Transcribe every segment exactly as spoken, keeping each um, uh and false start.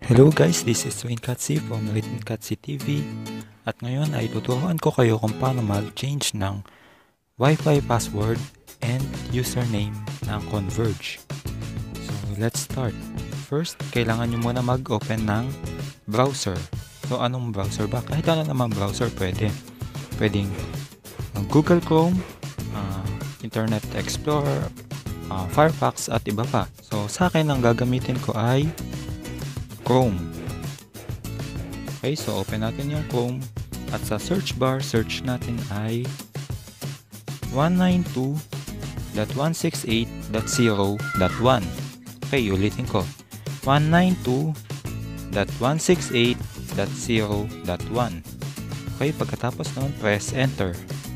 Hello guys, this is Wayne Katsi from Wayne Katsi T V at ngayon ay tuturuan ko kayo kung paano mag-change ng Wi-Fi password and username ng Converge. So let's start. First, kailangan nyo muna mag-open ng browser. So anong browser ba? Kahit ano naman browser pwede. Pwedeng uh, Google Chrome, uh, Internet Explorer, uh, Firefox at iba pa. So sa akin ang gagamitin ko ay Chrome. Okay, so open natin yung Chrome at sa search bar, search natin ay one ninety-two dot one sixty-eight dot zero dot one. Okay, ulitin ko. one ninety-two dot one sixty-eight dot zero dot one. Okay, pagkatapos nun, press enter.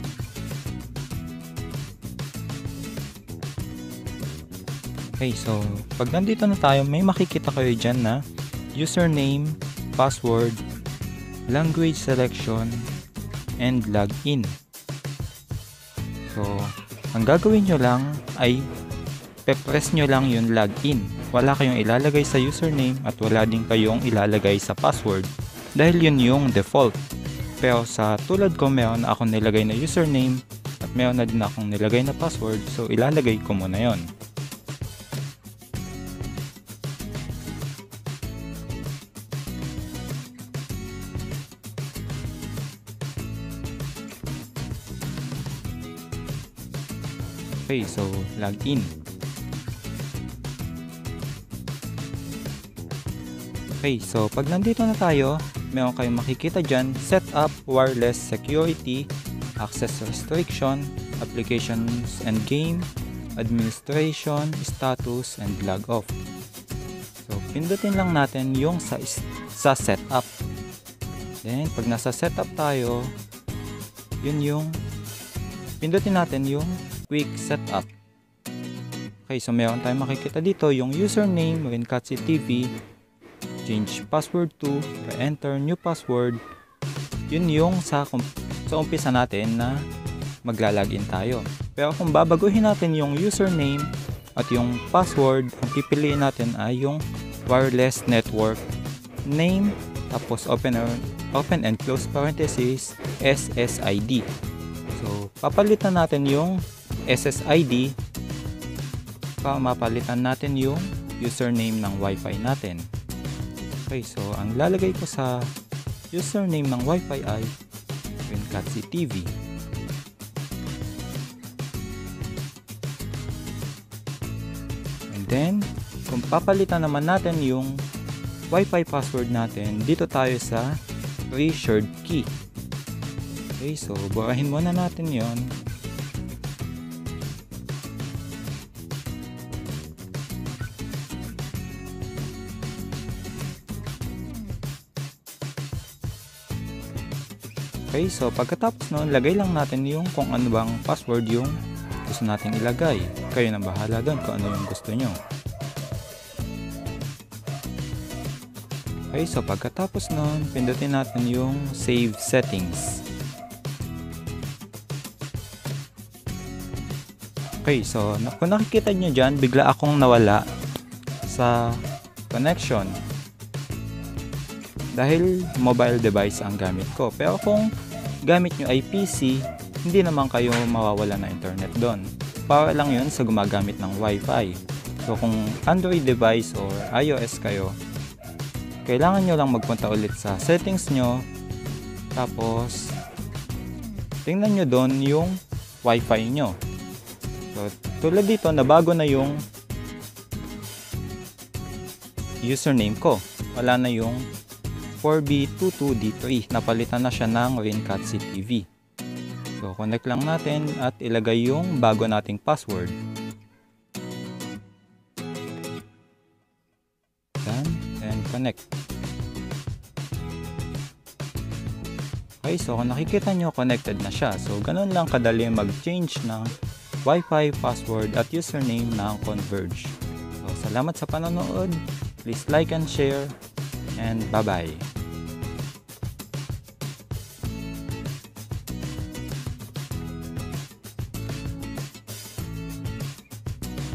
Okay, so pag nandito na tayo, may makikita kayo dyan na username, password, language selection, and login. So, ang gagawin nyo lang ay pe-press nyo lang yung login. Wala kayong ilalagay sa username at wala din kayong ilalagay sa password dahil yun yung default. Pero sa tulad ko, meron na akong nilagay na username at meron na din akong nilagay na password, so ilalagay ko muna yon. Okay, so login. Okay, so pag nandito na tayo, meron kayong makikita dyan, set up wireless security, access restriction, applications and game, administration, status, and log off. So pindutin lang natin yung sa, sa setup. Then pag nasa setup tayo, yun yung pindutin natin yung quick setup. Okay, so meron tayong makikita dito yung username, Wayne Katsi T V, change password to, enter new password. Yun yung sa, sa umpisa natin na maglalagin tayo. Pero kung babaguhin natin yung username at yung password, ang pipiliin natin ay yung wireless network name, tapos open, open and close parenthesis, S S I D. So, papalitan natin yung S S I D para mapalitan natin yung username ng Wi-Fi natin. Okay, so ang lalagay ko sa username ng Wi-Fi ay Wayne Katsi T V. And then, kung papalitan naman natin yung Wi-Fi password natin, dito tayo sa pre-shared key. Okay, so burahin muna natin yon. Okay, so pagkatapos nun, lagay lang natin yung kung ano bang password yung gusto nating ilagay. Kayo na bahala doon kung ano yung gusto nyo. Okay, so pagkatapos nun, pindutin natin yung save settings. Okay, so kung nakikita nyo dyan, bigla akong nawala sa connection dahil mobile device ang gamit ko. Pero kung gamit nyo ay P C, hindi naman kayo mawawala na internet doon. Para lang yun sa gumagamit ng Wi-Fi. So kung Android device or iOS kayo, kailangan nyo lang magpunta ulit sa settings nyo, tapos tingnan nyo doon yung Wi-Fi nyo. So tulad dito, nabago na yung username ko. Wala na yung four B two two D three. Napalitan na siya ng Wayne Katsi T V. So, connect lang natin at ilagay yung bago nating password. Done. And connect. Okay, so kung nakikita nyo, connected na siya. So, ganun lang kadali mag-change ng Wi-Fi password at username ng Converge. So, salamat sa panonood. Please like and share. And bye-bye.